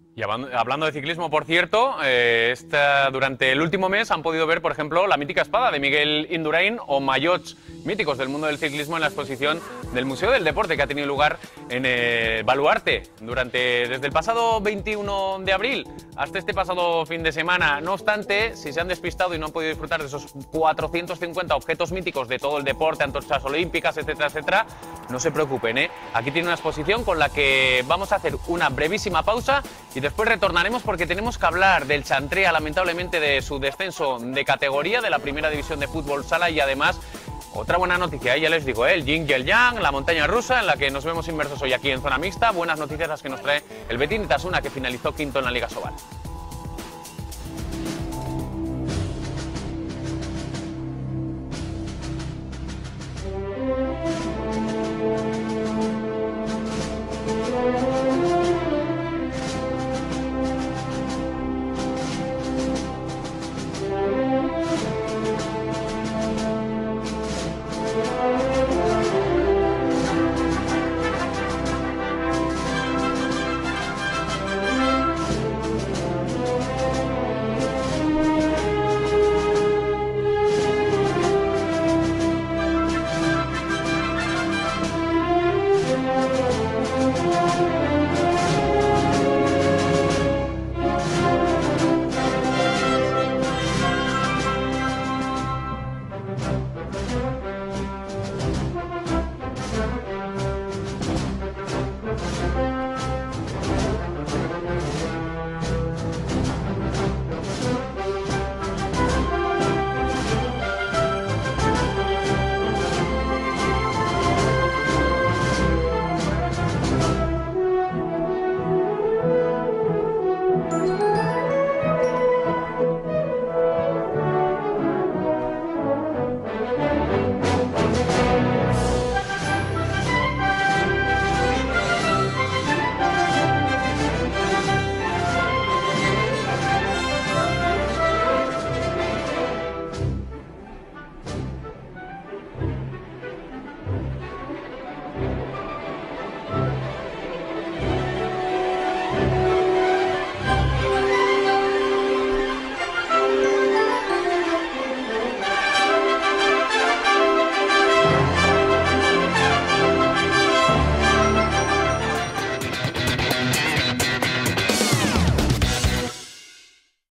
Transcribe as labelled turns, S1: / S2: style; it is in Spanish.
S1: Y hablando de ciclismo, por cierto, durante el último mes han podido ver, por ejemplo, la mítica espada de Miguel Indurain o maillots míticos del mundo del ciclismo en la exposición del Museo del Deporte que ha tenido lugar en Baluarte desde el pasado 21 de abril hasta este pasado fin de semana. No obstante, si se han despistado y no han podido disfrutar de esos 450 objetos míticos de todo el deporte, antorchas olímpicas, etcétera, etcétera, no se preocupen, ¿eh? Aquí tiene una exposición con la que vamos a hacer una brevísima pausa y después retornaremos porque tenemos que hablar del Chantrea, lamentablemente, de su descenso de categoría de la primera división de fútbol sala y además otra buena noticia, ya les digo, el Yin y el Yang, la montaña rusa en la que nos vemos inmersos hoy aquí en zona mixta. Buenas noticias las que nos trae el Betis Itasuna, que finalizó quinto en la Liga Sobal.